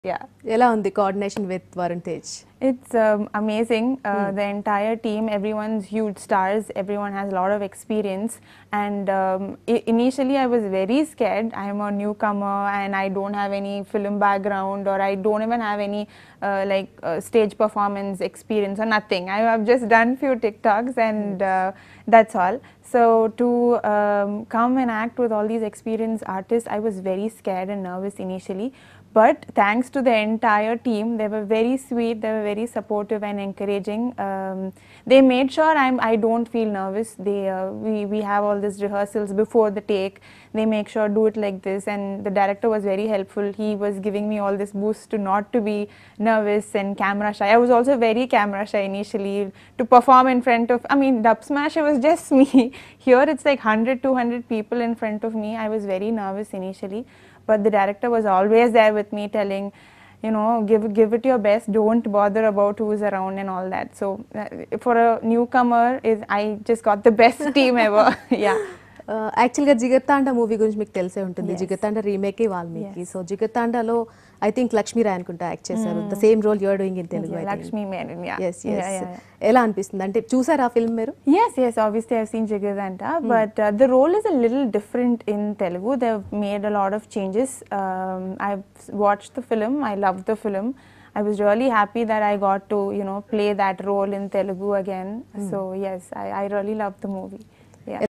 Yeah. ఎలా ఉంది coordination with Varun Tej? It's amazing. The entire team, everyone's huge stars. Everyone has a lot of experience. And initially, I was very scared. I'm a newcomer, and I don't have any film background, or I don't even have any stage performance experience or nothing. I have just done few TikToks, and that's all. So to come and act with all these experienced artists, I was very scared and nervous initially. But thanks to the entire team, they were very sweet, they were very supportive and encouraging. They made sure I don't feel nervous. We have all these rehearsals before the take. They make sure do it like this, and the director was very helpful. He was giving me all this boost to not to be nervous and camera shy. I was also very camera shy initially to perform in front of, Dub Smash, it was just me. Here it's like 100, 200 people in front of me. I was very nervous initially. But the director was always there with me, telling, give it your best, don't bother about who's around and all that. So for a newcomer, I just got the best team ever. Yeah. యాక్చువల్గా Jigarthanda movie గురించి మీకు తెలిసే ఉంటుంది. Yes. Jigarthanda రీమేకే Valmiki. Yes. So జిగర్తాండలో I think Lakshmi Rai అనుకుంటా act చేశారు. The same role you are doing in Telugu. Lakshmi Menon, yeah. Yes, yes. Yeah. ఎలా అనిపిస్తుంది అంటే చూసారా ఆ ఫిల్మ్ మీరు? Yes, obviously I've seen Jigardanta, but the role is a little different in Telugu. They've made a lot of changes. I've watched the film, I loved the film. I was really happy that I got to, play that role in Telugu again. So yes, I really loved the movie. Yeah.